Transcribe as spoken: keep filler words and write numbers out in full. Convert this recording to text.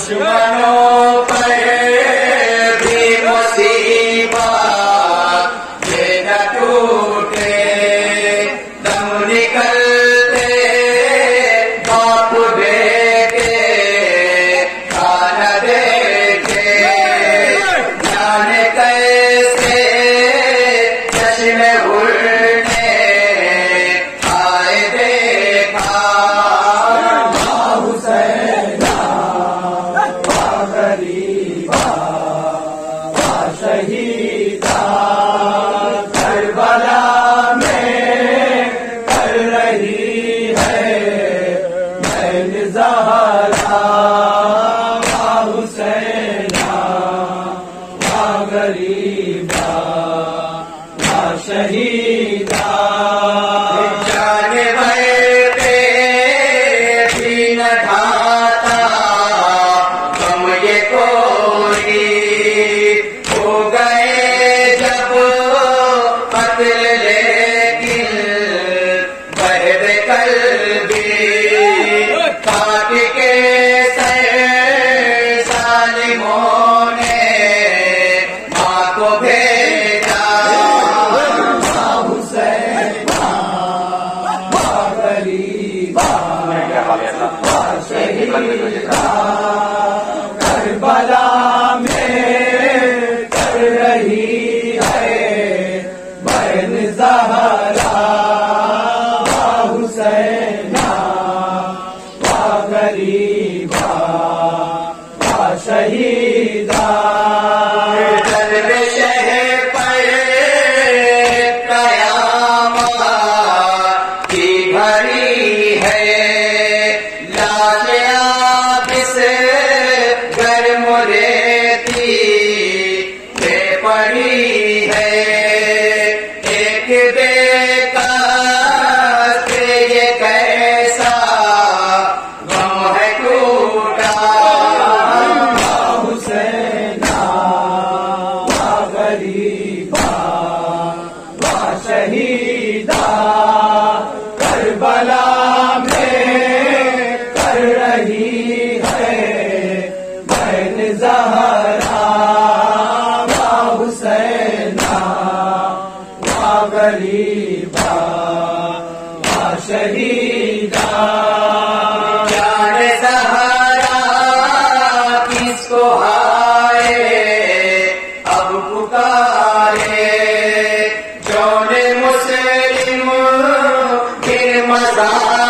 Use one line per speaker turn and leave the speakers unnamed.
دشمنوں پر بھی مصیبت یہ نہ ٹوٹے، دم نکلتے باپ بیٹے کھانا دیکھے، جانے کیسے جشن اڑنے آئے دیکھا، حسین غریبا شہیدا کربلا میں کر رہی ہے بہن زہرا، حسین غریبا شہیدا، جانے بھرتے بھی نہ ڈھاتا غم یہ کوئی، ہو گئے جب قتل لیکن بہر قلبی، کاٹ کے سر ظالموں نے ماں کو بھیجا، حسین غریبا شہیدا کربلا میں کر رہی ہے بہن زہرا، حسین غریبا شہیدا، جلوہ شہر پر قیامت کی گھڑی ہے، لاش آبس گرم ریتی پہ پڑی ہے، ایک دیکھا کہ یہ کیسا غم ہے ٹوٹا، حسین غریبا شہیدا کربلا میں کر رہی ہے بہن زہرا، حسین غریبا شہیدا، جان زہرا کس کو آئے اب پکارے، جون مسلم پھر مزار